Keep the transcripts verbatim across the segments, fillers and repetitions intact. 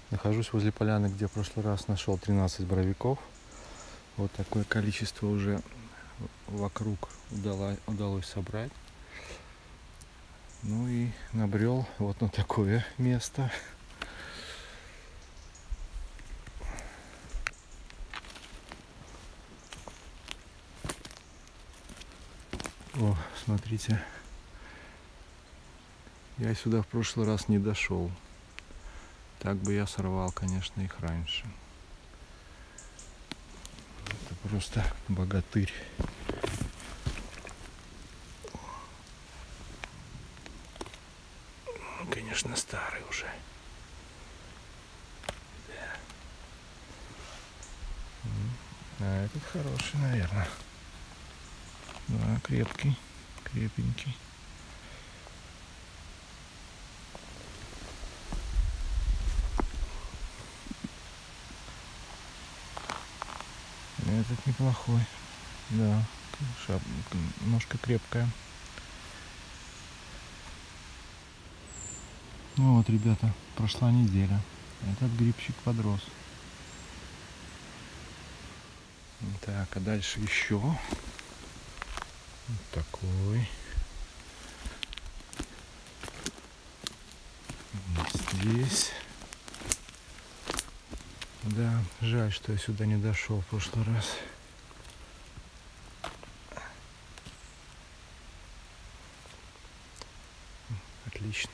Нахожусь возле поляны, где в прошлый раз нашел тринадцать боровиков. Вот такое количество уже вокруг удалось, удалось собрать. Ну и набрел вот на такое место. О, смотрите. Я сюда в прошлый раз не дошел. Так бы я сорвал, конечно, их раньше. Это просто богатырь. Конечно, старый уже. Да. А этот хороший, наверное. Да, крепкий, крепенький. Этот неплохой. Да, шапка немножко крепкая. Ну вот, ребята, прошла неделя. Этот грибчик подрос. Так, а дальше еще вот такой. Здесь. Да, жаль, что я сюда не дошел в прошлый раз. Отлично.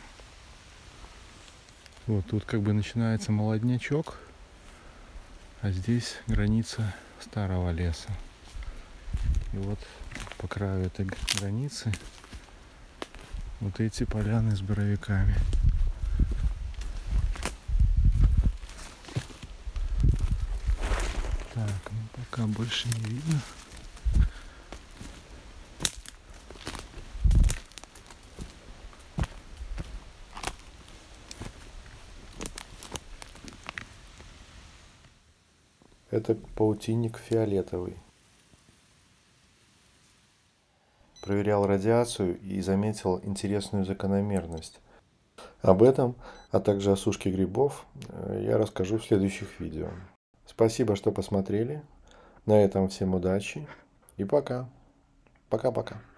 Вот тут как бы начинается молоднячок, а здесь граница старого леса. И вот по краю этой границы вот эти поляны с боровиками. Так, ну пока больше не видно. Это паутинник фиолетовый. Проверял радиацию и заметил интересную закономерность. Об этом, а также о сушке грибов я расскажу в следующих видео. Спасибо, что посмотрели. На этом всем удачи и пока. Пока-пока.